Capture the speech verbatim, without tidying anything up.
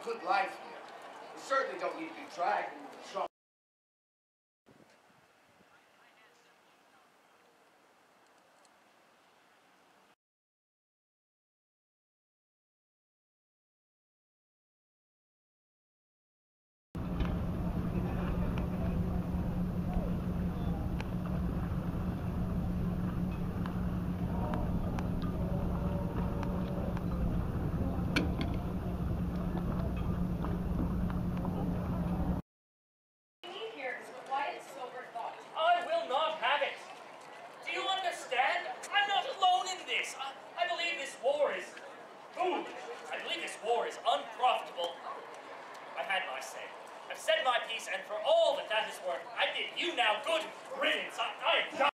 good life here. We certainly don't need to be dragged into the trunk. I believe this war is foolish. I believe this war is unprofitable. I've had my say. I've said my piece, and for all that that is worth, I bid you now good riddance. I, I am done.